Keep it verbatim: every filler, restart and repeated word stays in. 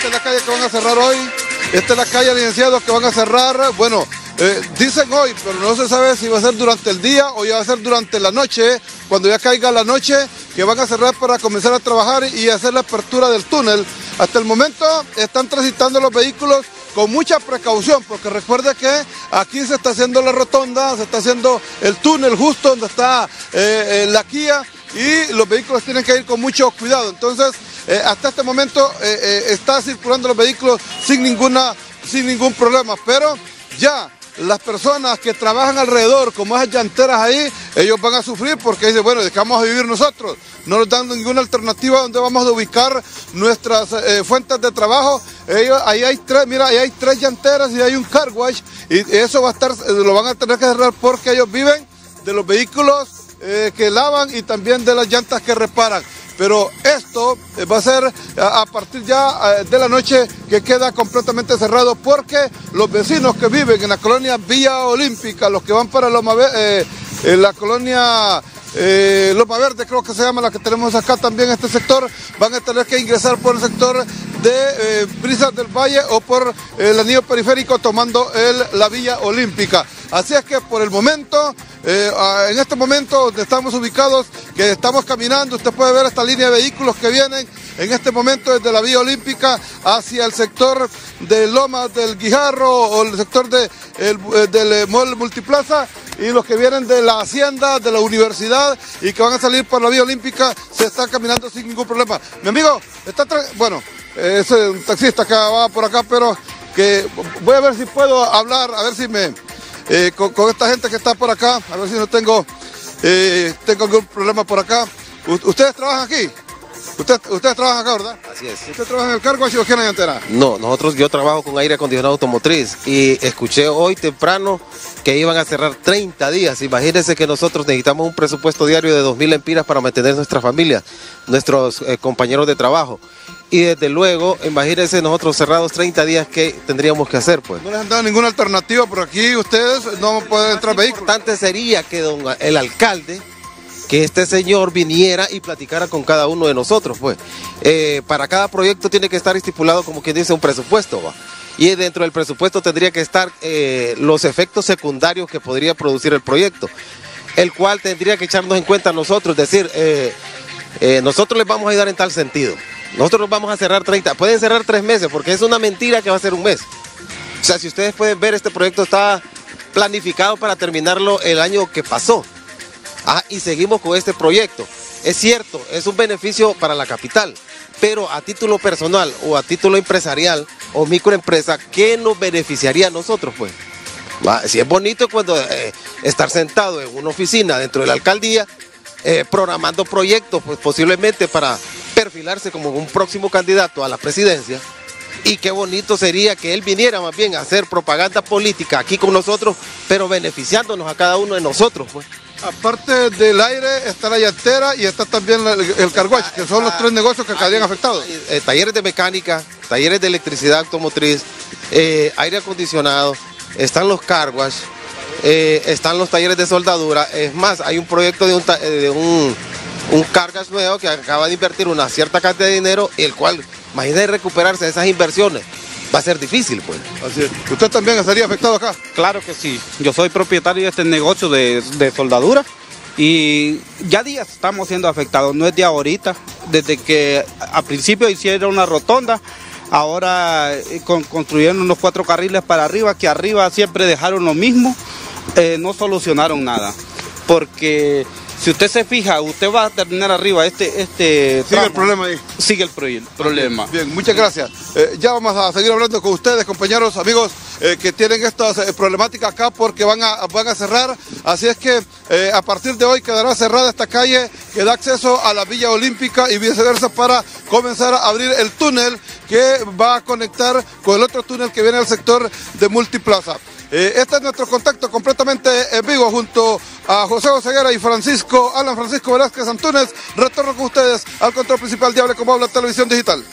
es la calle que van a cerrar hoy. Esta es la calle, licenciados, que van a cerrar. Bueno, eh, dicen hoy, pero no se sabe si va a ser durante el día o ya va a ser durante la noche, cuando ya caiga la noche, que van a cerrar para comenzar a trabajar y hacer la apertura del túnel. Hasta el momento están transitando los vehículos con mucha precaución, porque recuerde que aquí se está haciendo la rotonda, se está haciendo el túnel justo donde está eh, la Kia, y los vehículos tienen que ir con mucho cuidado. Entonces, eh, hasta este momento eh, eh, está circulando los vehículos sin ninguna, sin ningún problema, pero ya las personas que trabajan alrededor, como esas llanteras ahí, ellos van a sufrir porque dicen, bueno, ¿de qué vamos a vivir nosotros? No nos dan ninguna alternativa donde vamos a ubicar nuestras eh, fuentes de trabajo. Ellos, ahí hay tres, mira, ahí hay tres llanteras y hay un car wash, y eso va a estar, lo van a tener que cerrar porque ellos viven de los vehículos eh, que lavan y también de las llantas que reparan. Pero esto va a ser a partir ya de la noche que queda completamente cerrado, porque los vecinos que viven en la colonia Villa Olímpica, los que van para Loma Verde, eh, la colonia eh, Loma Verde, creo que se llama, la que tenemos acá también, este sector, van a tener que ingresar por el sector de eh, Brisas del Valle o por el anillo periférico tomando el, la Villa Olímpica. Así es que por el momento, eh, en este momento donde estamos ubicados, que estamos caminando, usted puede ver esta línea de vehículos que vienen en este momento desde la Vía Olímpica hacia el sector de Lomas del Guijarro o el sector de, el, del Mall Multiplaza, y los que vienen de la hacienda, de la universidad y que van a salir por la Vía Olímpica se están caminando sin ningún problema. Mi amigo, está bueno, es un taxista que va por acá, pero que voy a ver si puedo hablar, a ver si me... Eh, con, con esta gente que está por acá, a ver si no tengo, eh, tengo algún problema por acá. U ¿Ustedes trabajan aquí? ¿Usted, ustedes trabajan acá, ¿verdad? Así es. ¿Usted trabaja en el car wash o en la llantera? No, nosotros, yo trabajo con aire acondicionado automotriz y escuché hoy temprano que iban a cerrar treinta días. Imagínense que nosotros necesitamos un presupuesto diario de dos mil empiras para mantener nuestra familia, nuestros eh, compañeros de trabajo. Y desde luego, imagínense nosotros cerrados treinta días, ¿qué tendríamos que hacer, pues? No les han dado ninguna alternativa, por aquí ustedes no pueden entrar vehículos. Lo importante sería que don, el alcalde, que este señor viniera y platicara con cada uno de nosotros, pues. Eh, para cada proyecto tiene que estar estipulado, como quien dice, un presupuesto, ¿va? Y dentro del presupuesto tendría que estar eh, los efectos secundarios que podría producir el proyecto, el cual tendría que echarnos en cuenta nosotros, decir, eh, eh, nosotros les vamos a ayudar en tal sentido. Nosotros nos vamos a cerrar treinta, pueden cerrar tres meses, porque es una mentira que va a ser un mes. O sea, si ustedes pueden ver, este proyecto está planificado para terminarlo el año que pasó. Ah, y seguimos con este proyecto. Es cierto, es un beneficio para la capital, pero a título personal o a título empresarial o microempresa, ¿qué nos beneficiaría a nosotros, pues? Va, si es bonito cuando eh, estar sentado en una oficina dentro de la alcaldía, eh, programando proyectos, pues posiblemente para perfilarse como un próximo candidato a la presidencia, y qué bonito sería que él viniera más bien a hacer propaganda política aquí con nosotros, pero beneficiándonos a cada uno de nosotros, pues. Aparte del aire está la llantera y está también el, el car wash, que son los tres negocios que quedarían afectados. Eh, talleres de mecánica, talleres de electricidad automotriz, eh, aire acondicionado, están los car wash, eh, están los talleres de soldadura. Es más, hay un proyecto de un, de un, un cargas nuevo que acaba de invertir una cierta cantidad de dinero, el cual, imagínense recuperarse de esas inversiones, va a ser difícil, pues. Así es. ¿Usted también estaría afectado acá? Claro que sí. Yo soy propietario de este negocio de, de soldadura y ya días estamos siendo afectados. No es de ahorita, desde que a principio hicieron una rotonda, ahora eh, con, construyeron unos cuatro carriles para arriba, que arriba siempre dejaron lo mismo, eh, no solucionaron nada. Porque si usted se fija, usted va a terminar arriba este... este Sigue tramo, el problema ahí. Sigue el pro problema. Bien, muchas gracias. Eh, ya vamos a seguir hablando con ustedes, compañeros, amigos, eh, que tienen estas eh, problemáticas acá porque van a, van a cerrar. Así es que eh, a partir de hoy quedará cerrada esta calle que da acceso a la Villa Olímpica y viceversa para comenzar a abrir el túnel que va a conectar con el otro túnel que viene al sector de Multiplaza. Eh, este es nuestro contacto completamente en vivo junto a José Oseguera y Francisco, Alan Francisco Velázquez Antúnez. Retorno con ustedes al control principal de Hable Como Habla Televisión Digital.